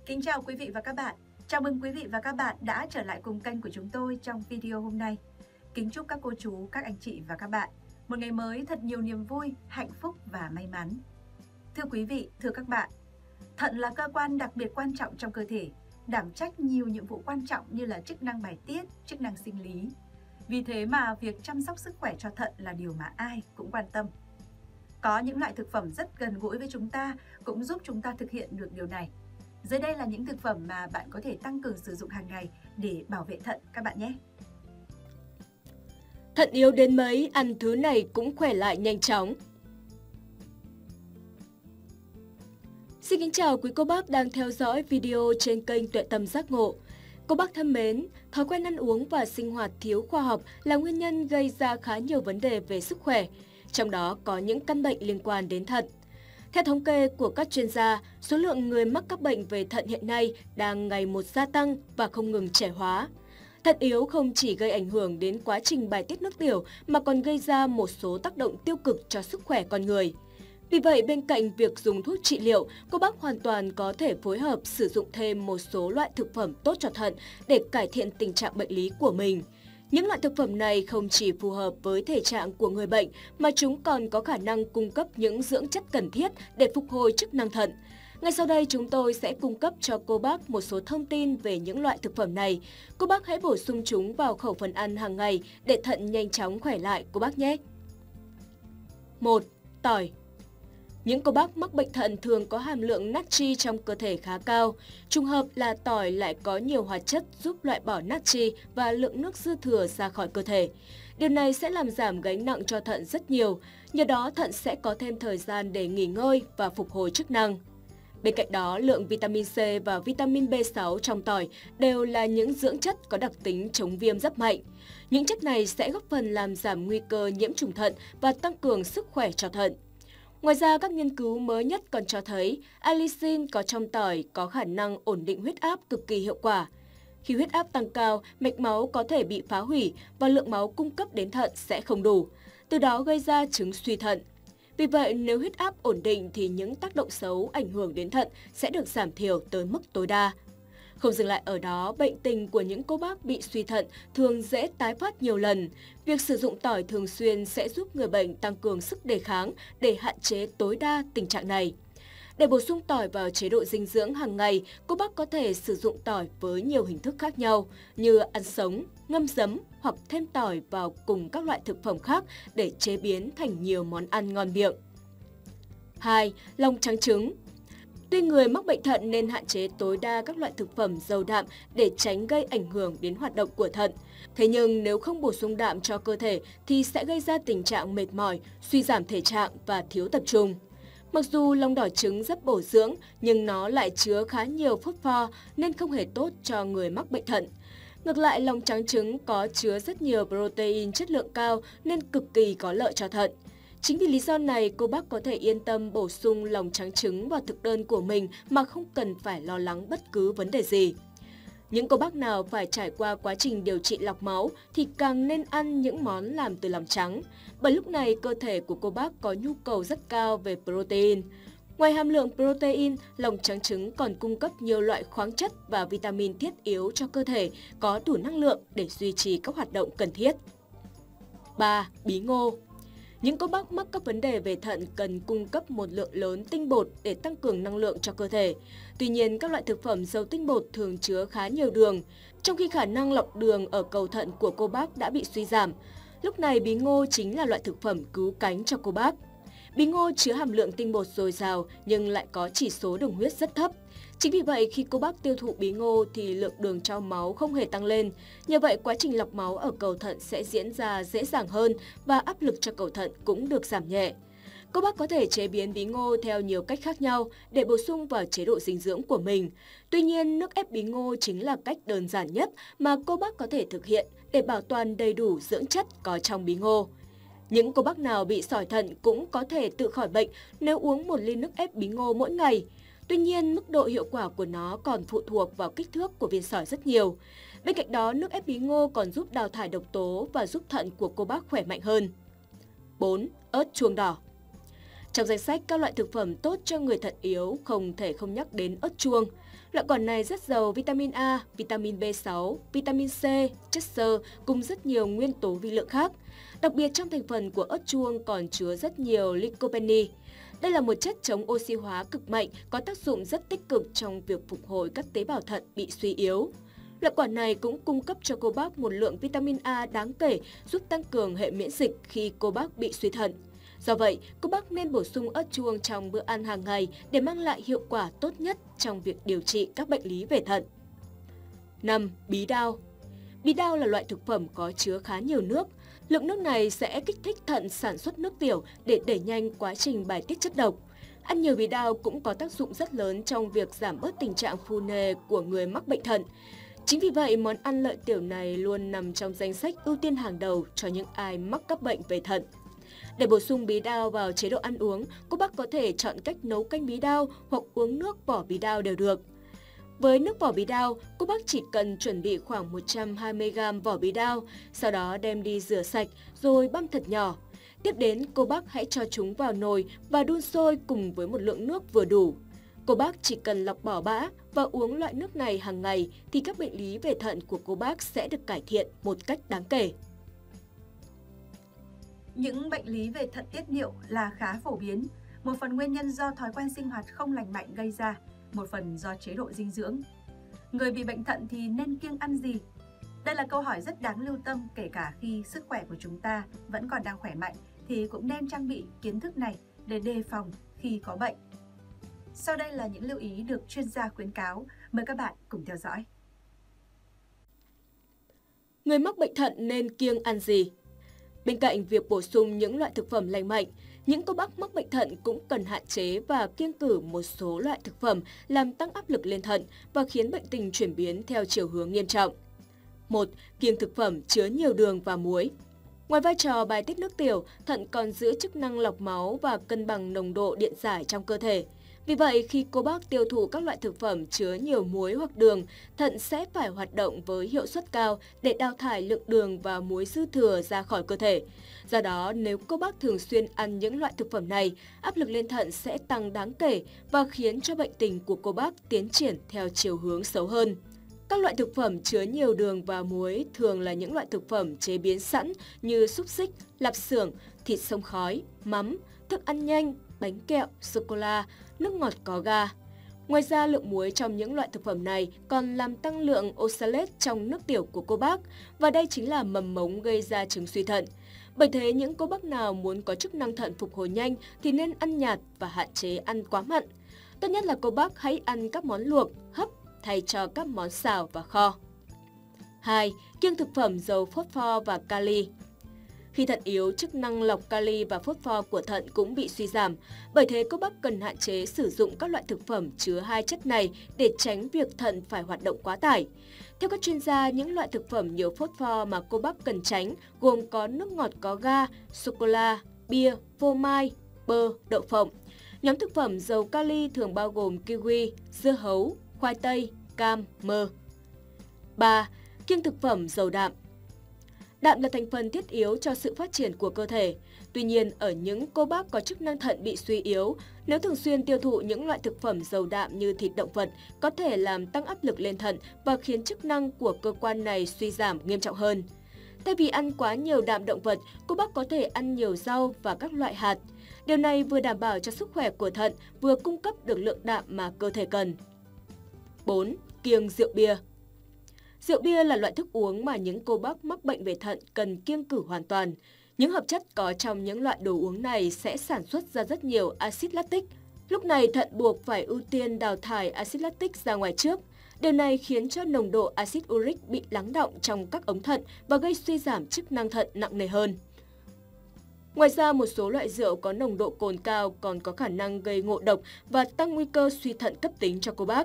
Kính chào quý vị và các bạn. Chào mừng quý vị và các bạn đã trở lại cùng kênh của chúng tôi trong video hôm nay. Kính chúc các cô chú, các anh chị và các bạn một ngày mới thật nhiều niềm vui, hạnh phúc và may mắn. Thưa quý vị, thưa các bạn, thận là cơ quan đặc biệt quan trọng trong cơ thể, đảm trách nhiều nhiệm vụ quan trọng như là chức năng bài tiết, chức năng sinh lý. Vì thế mà việc chăm sóc sức khỏe cho thận là điều mà ai cũng quan tâm. Có những loại thực phẩm rất gần gũi với chúng ta cũng giúp chúng ta thực hiện được điều này. Dưới đây là những thực phẩm mà bạn có thể tăng cường sử dụng hàng ngày để bảo vệ thận các bạn nhé. Thận yếu đến mấy, ăn thứ này cũng khỏe lại nhanh chóng. Xin kính chào quý cô bác đang theo dõi video trên kênh Tuệ Tâm Giác Ngộ. Cô bác thân mến, thói quen ăn uống và sinh hoạt thiếu khoa học là nguyên nhân gây ra khá nhiều vấn đề về sức khỏe, trong đó có những căn bệnh liên quan đến thận. Theo thống kê của các chuyên gia, số lượng người mắc các bệnh về thận hiện nay đang ngày một gia tăng và không ngừng trẻ hóa. Thận yếu không chỉ gây ảnh hưởng đến quá trình bài tiết nước tiểu mà còn gây ra một số tác động tiêu cực cho sức khỏe con người. Vì vậy, bên cạnh việc dùng thuốc trị liệu, cô bác hoàn toàn có thể phối hợp sử dụng thêm một số loại thực phẩm tốt cho thận để cải thiện tình trạng bệnh lý của mình. Những loại thực phẩm này không chỉ phù hợp với thể trạng của người bệnh mà chúng còn có khả năng cung cấp những dưỡng chất cần thiết để phục hồi chức năng thận. Ngay sau đây chúng tôi sẽ cung cấp cho cô bác một số thông tin về những loại thực phẩm này. Cô bác hãy bổ sung chúng vào khẩu phần ăn hàng ngày để thận nhanh chóng khỏe lại cô bác nhé. 1. Tỏi. Những cô bác mắc bệnh thận thường có hàm lượng natri trong cơ thể khá cao. Trùng hợp là tỏi lại có nhiều hoạt chất giúp loại bỏ natri và lượng nước dư thừa ra khỏi cơ thể. Điều này sẽ làm giảm gánh nặng cho thận rất nhiều, nhờ đó thận sẽ có thêm thời gian để nghỉ ngơi và phục hồi chức năng. Bên cạnh đó, lượng vitamin C và vitamin B6 trong tỏi đều là những dưỡng chất có đặc tính chống viêm rất mạnh. Những chất này sẽ góp phần làm giảm nguy cơ nhiễm trùng thận và tăng cường sức khỏe cho thận. Ngoài ra, các nghiên cứu mới nhất còn cho thấy allicin có trong tỏi có khả năng ổn định huyết áp cực kỳ hiệu quả. Khi huyết áp tăng cao, mạch máu có thể bị phá hủy và lượng máu cung cấp đến thận sẽ không đủ, từ đó gây ra chứng suy thận. Vì vậy, nếu huyết áp ổn định thì những tác động xấu ảnh hưởng đến thận sẽ được giảm thiểu tới mức tối đa. Không dừng lại ở đó, bệnh tình của những cô bác bị suy thận thường dễ tái phát nhiều lần. Việc sử dụng tỏi thường xuyên sẽ giúp người bệnh tăng cường sức đề kháng để hạn chế tối đa tình trạng này. Để bổ sung tỏi vào chế độ dinh dưỡng hàng ngày, cô bác có thể sử dụng tỏi với nhiều hình thức khác nhau như ăn sống, ngâm giấm hoặc thêm tỏi vào cùng các loại thực phẩm khác để chế biến thành nhiều món ăn ngon miệng. 2. Lòng trắng trứng. Tuy người mắc bệnh thận nên hạn chế tối đa các loại thực phẩm giàu đạm để tránh gây ảnh hưởng đến hoạt động của thận. Thế nhưng nếu không bổ sung đạm cho cơ thể thì sẽ gây ra tình trạng mệt mỏi, suy giảm thể trạng và thiếu tập trung. Mặc dù lòng đỏ trứng rất bổ dưỡng nhưng nó lại chứa khá nhiều phốt pho nên không hề tốt cho người mắc bệnh thận. Ngược lại, lòng trắng trứng có chứa rất nhiều protein chất lượng cao nên cực kỳ có lợi cho thận. Chính vì lý do này, cô bác có thể yên tâm bổ sung lòng trắng trứng vào thực đơn của mình mà không cần phải lo lắng bất cứ vấn đề gì. Những cô bác nào phải trải qua quá trình điều trị lọc máu thì càng nên ăn những món làm từ lòng trắng, bởi lúc này cơ thể của cô bác có nhu cầu rất cao về protein. Ngoài hàm lượng protein, lòng trắng trứng còn cung cấp nhiều loại khoáng chất và vitamin thiết yếu cho cơ thể, có đủ năng lượng để duy trì các hoạt động cần thiết. 3. Bí ngô. Những cô bác mắc các vấn đề về thận cần cung cấp một lượng lớn tinh bột để tăng cường năng lượng cho cơ thể. Tuy nhiên, các loại thực phẩm giàu tinh bột thường chứa khá nhiều đường, trong khi khả năng lọc đường ở cầu thận của cô bác đã bị suy giảm. Lúc này, bí ngô chính là loại thực phẩm cứu cánh cho cô bác. Bí ngô chứa hàm lượng tinh bột dồi dào nhưng lại có chỉ số đường huyết rất thấp. Chính vì vậy, khi cô bác tiêu thụ bí ngô thì lượng đường trong máu không hề tăng lên. Nhờ vậy, quá trình lọc máu ở cầu thận sẽ diễn ra dễ dàng hơn và áp lực cho cầu thận cũng được giảm nhẹ. Cô bác có thể chế biến bí ngô theo nhiều cách khác nhau để bổ sung vào chế độ dinh dưỡng của mình. Tuy nhiên, nước ép bí ngô chính là cách đơn giản nhất mà cô bác có thể thực hiện để bảo toàn đầy đủ dưỡng chất có trong bí ngô. Những cô bác nào bị sỏi thận cũng có thể tự khỏi bệnh nếu uống 1 ly nước ép bí ngô mỗi ngày. Tuy nhiên, mức độ hiệu quả của nó còn phụ thuộc vào kích thước của viên sỏi rất nhiều. Bên cạnh đó, nước ép bí ngô còn giúp đào thải độc tố và giúp thận của cô bác khỏe mạnh hơn. 4. Ớt chuông đỏ. Trong danh sách các loại thực phẩm tốt cho người thận yếu không thể không nhắc đến ớt chuông. Loại quả này rất giàu vitamin A, vitamin B6, vitamin C, chất xơ cùng rất nhiều nguyên tố vi lượng khác. Đặc biệt trong thành phần của ớt chuông còn chứa rất nhiều lycopene. Đây là một chất chống oxy hóa cực mạnh có tác dụng rất tích cực trong việc phục hồi các tế bào thận bị suy yếu. Loại quả này cũng cung cấp cho cô bác một lượng vitamin A đáng kể giúp tăng cường hệ miễn dịch khi cô bác bị suy thận. Do vậy, cô bác nên bổ sung ớt chuông trong bữa ăn hàng ngày để mang lại hiệu quả tốt nhất trong việc điều trị các bệnh lý về thận. 5. Bí đao. Bí đao là loại thực phẩm có chứa khá nhiều nước. Lượng nước này sẽ kích thích thận sản xuất nước tiểu để đẩy nhanh quá trình bài tiết chất độc. Ăn nhiều bí đao cũng có tác dụng rất lớn trong việc giảm bớt tình trạng phù nề của người mắc bệnh thận. Chính vì vậy, món ăn lợi tiểu này luôn nằm trong danh sách ưu tiên hàng đầu cho những ai mắc các bệnh về thận. Để bổ sung bí đao vào chế độ ăn uống, cô bác có thể chọn cách nấu canh bí đao hoặc uống nước vỏ bí đao đều được. Với nước vỏ bí đao, cô bác chỉ cần chuẩn bị khoảng 120g vỏ bí đao, sau đó đem đi rửa sạch rồi băm thật nhỏ. Tiếp đến, cô bác hãy cho chúng vào nồi và đun sôi cùng với một lượng nước vừa đủ. Cô bác chỉ cần lọc bỏ bã và uống loại nước này hàng ngày thì các bệnh lý về thận của cô bác sẽ được cải thiện một cách đáng kể. Những bệnh lý về thận tiết niệu là khá phổ biến, một phần nguyên nhân do thói quen sinh hoạt không lành mạnh gây ra, một phần do chế độ dinh dưỡng. Người bị bệnh thận thì nên kiêng ăn gì? Đây là câu hỏi rất đáng lưu tâm, kể cả khi sức khỏe của chúng ta vẫn còn đang khỏe mạnh thì cũng nên trang bị kiến thức này để đề phòng khi có bệnh. Sau đây là những lưu ý được chuyên gia khuyến cáo, mời các bạn cùng theo dõi. Người mắc bệnh thận nên kiêng ăn gì? Bên cạnh việc bổ sung những loại thực phẩm lành mạnh, những cô bác mắc bệnh thận cũng cần hạn chế và kiêng cử một số loại thực phẩm làm tăng áp lực lên thận và khiến bệnh tình chuyển biến theo chiều hướng nghiêm trọng. 1. Kiêng thực phẩm chứa nhiều đường và muối. Ngoài vai trò bài tiết nước tiểu, thận còn giữ chức năng lọc máu và cân bằng nồng độ điện giải trong cơ thể. Vì vậy, khi cô bác tiêu thụ các loại thực phẩm chứa nhiều muối hoặc đường, thận sẽ phải hoạt động với hiệu suất cao để đào thải lượng đường và muối dư thừa ra khỏi cơ thể. Do đó, nếu cô bác thường xuyên ăn những loại thực phẩm này, áp lực lên thận sẽ tăng đáng kể và khiến cho bệnh tình của cô bác tiến triển theo chiều hướng xấu hơn. Các loại thực phẩm chứa nhiều đường và muối thường là những loại thực phẩm chế biến sẵn như xúc xích, lạp xưởng, thịt xông khói, mắm, thức ăn nhanh, bánh kẹo, sô-cô-la, nước ngọt có ga. Ngoài ra, lượng muối trong những loại thực phẩm này còn làm tăng lượng oxalate trong nước tiểu của cô bác, và đây chính là mầm mống gây ra chứng suy thận. Bởi thế, những cô bác nào muốn có chức năng thận phục hồi nhanh thì nên ăn nhạt và hạn chế ăn quá mặn. Tốt nhất là cô bác hãy ăn các món luộc, hấp thay cho các món xào và kho. 2. Kiêng thực phẩm giàu phốt pho và kali. Khi thận yếu, chức năng lọc kali và phốt pho của thận cũng bị suy giảm. Bởi thế, cô bác cần hạn chế sử dụng các loại thực phẩm chứa hai chất này để tránh việc thận phải hoạt động quá tải. Theo các chuyên gia, những loại thực phẩm nhiều phốt pho mà cô bác cần tránh gồm có nước ngọt có ga, sô-cô-la, bia, phô mai, bơ, đậu phộng. Nhóm thực phẩm giàu kali thường bao gồm kiwi, dưa hấu, khoai tây, cam, mơ. 3. Kiêng thực phẩm giàu đạm. Đạm là thành phần thiết yếu cho sự phát triển của cơ thể. Tuy nhiên, ở những cô bác có chức năng thận bị suy yếu, nếu thường xuyên tiêu thụ những loại thực phẩm giàu đạm như thịt động vật, có thể làm tăng áp lực lên thận và khiến chức năng của cơ quan này suy giảm nghiêm trọng hơn. Thay vì ăn quá nhiều đạm động vật, cô bác có thể ăn nhiều rau và các loại hạt. Điều này vừa đảm bảo cho sức khỏe của thận, vừa cung cấp được lượng đạm mà cơ thể cần. 4. Kiêng rượu bia. Rượu bia là loại thức uống mà những cô bác mắc bệnh về thận cần kiêng cử hoàn toàn. Những hợp chất có trong những loại đồ uống này sẽ sản xuất ra rất nhiều axit lactic. Lúc này thận buộc phải ưu tiên đào thải axit lactic ra ngoài trước. Điều này khiến cho nồng độ axit uric bị lắng đọng trong các ống thận và gây suy giảm chức năng thận nặng nề hơn. Ngoài ra, một số loại rượu có nồng độ cồn cao còn có khả năng gây ngộ độc và tăng nguy cơ suy thận cấp tính cho cô bác.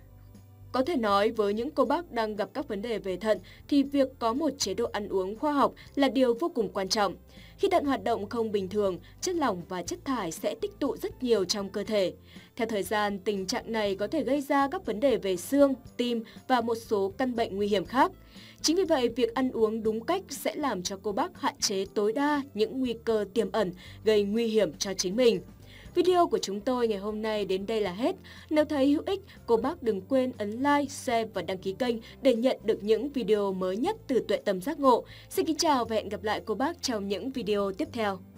Có thể nói, với những cô bác đang gặp các vấn đề về thận thì việc có một chế độ ăn uống khoa học là điều vô cùng quan trọng. Khi thận hoạt động không bình thường, chất lỏng và chất thải sẽ tích tụ rất nhiều trong cơ thể. Theo thời gian, tình trạng này có thể gây ra các vấn đề về xương, tim và một số căn bệnh nguy hiểm khác. Chính vì vậy, việc ăn uống đúng cách sẽ làm cho cô bác hạn chế tối đa những nguy cơ tiềm ẩn gây nguy hiểm cho chính mình. Video của chúng tôi ngày hôm nay đến đây là hết. Nếu thấy hữu ích, cô bác đừng quên ấn like, share và đăng ký kênh để nhận được những video mới nhất từ Tuệ Tâm Giác Ngộ. Xin kính chào và hẹn gặp lại cô bác trong những video tiếp theo.